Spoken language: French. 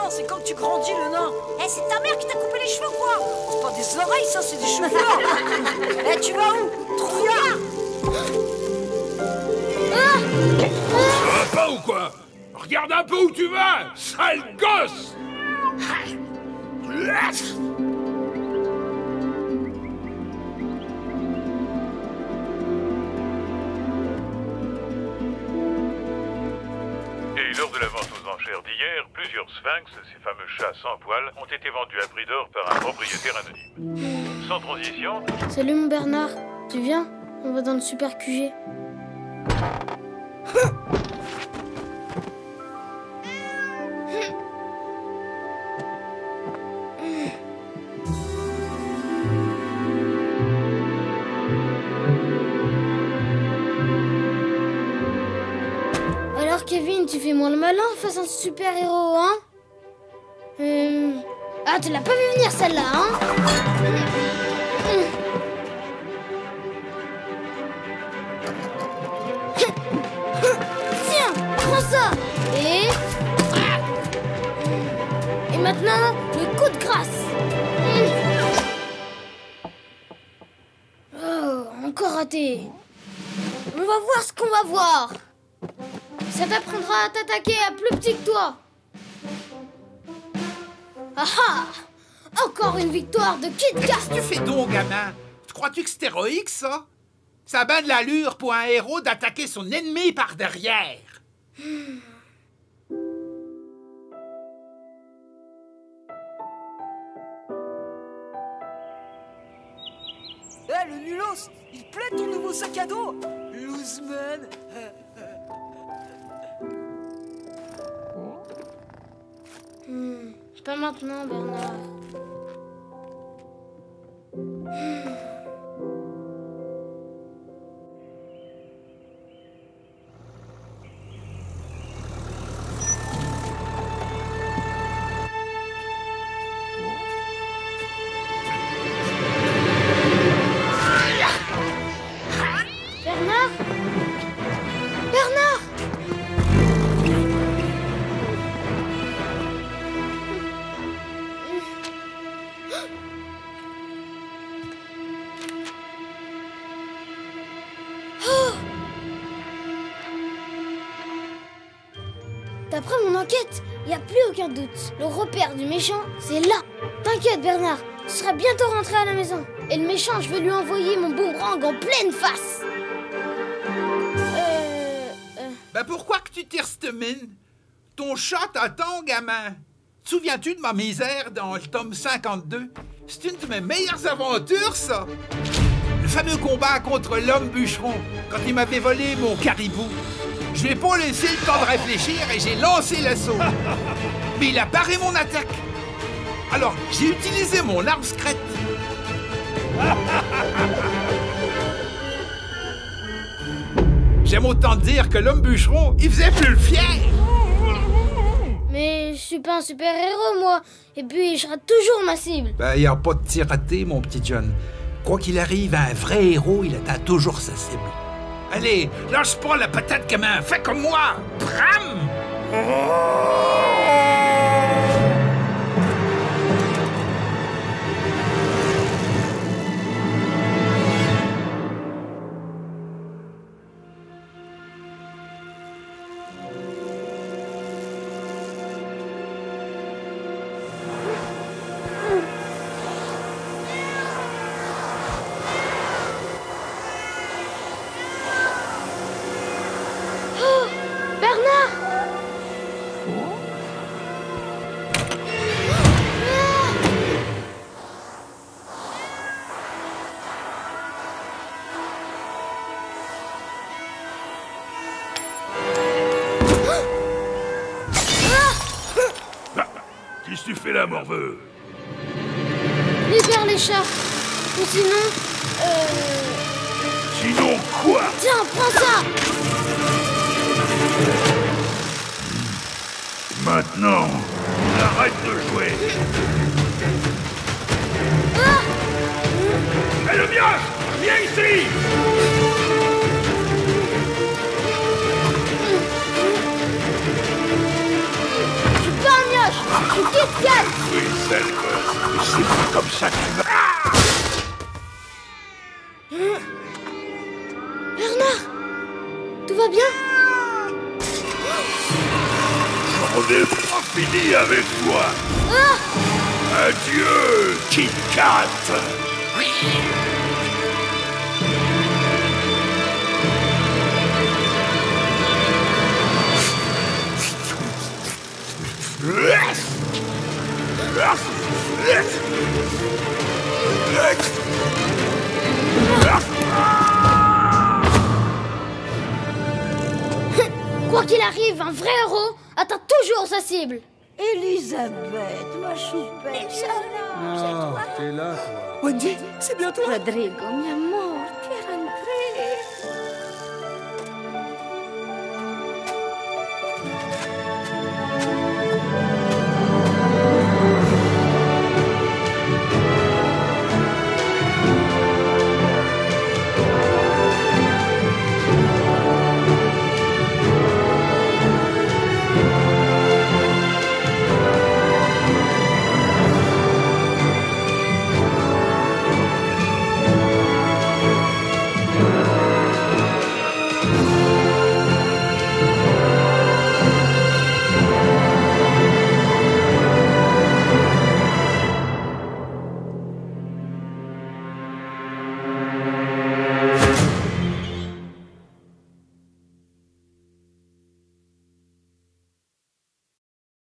Non, c'est quand tu grandis, le nain. Eh, c'est ta mère qui t'a coupé les cheveux, quoi? C'est pas des oreilles, ça, c'est des cheveux. Eh, tu vas où? Trop bien. Ça va pas ou quoi? Regarde un peu où tu vas, sale gosse! Et lors de la vente aux enchères d'hier, plusieurs sphinx, ces fameux chats sans poils, ont été vendus à prix d'or par un propriétaire anonyme. Sans transition... Salut mon Bernard, tu viens? On va dans le super QG. Alors Kevin, tu fais moins le malin face à un super-héros, hein? Ah, tu l'as pas vu venir celle-là, hein? Tiens, prends ça! Et maintenant, le coup de grâce! Oh, encore raté! On va voir ce qu'on va voir! Ça t'apprendra à t'attaquer à plus petit que toi! Ah ah! Encore une victoire de Kid Kat! Qu'est-ce que tu fais donc, gamin? Crois-tu que c'est héroïque, ça? Ça a ben de l'allure pour un héros d'attaquer son ennemi par derrière. Eh, le nulos, il plaît ton nouveau sac à dos? Loseman. Pas maintenant, Bernard. Bernard? Bernard! D'après mon enquête, il n'y a plus aucun doute. Le repère du méchant, c'est là. T'inquiète, Bernard, tu seras bientôt rentré à la maison. Et le méchant, je vais lui envoyer mon boomerang en pleine face. Ben pourquoi que tu tires cette mine? Ton chat t'attend, gamin. Te souviens-tu de ma misère dans le tome 52? C'est une de mes meilleures aventures, ça. Le fameux combat contre l'homme bûcheron, quand il m'avait volé mon caribou. Je lui ai pas laissé le temps de réfléchir et j'ai lancé l'assaut. Mais il a barré mon attaque. Alors, j'ai utilisé mon arme secrète. J'aime autant te dire que l'homme bûcheron, il faisait plus le fier. Mais je suis pas un super-héros, moi. Et puis, je rate toujours ma cible. Ben, y a pas de tir raté, mon petit John. Quoi qu'il arrive, un vrai héros, il atteint toujours sa cible. Allez, lâche pas la patate, gamin. Fais comme moi. Bram! Qu'est-ce que tu fais là, morveux? Libère les chats. Ou sinon... Sinon quoi? Tiens, prends ça. Maintenant, arrête de jouer. Hé, le mioche! Viens ici! Je suis pas un mioche. Je suis Self. Et c'est pas comme ça que tu vas... Bernard, tout va bien? J'en ai pas fini avec toi. Adieu, Kit Kat. Quoi qu'il arrive, un vrai héros atteint toujours sa cible. Elisabeth, ma choupette. Ah, t'es là, toi. Wendy, c'est bien toi? Rodrigo, mi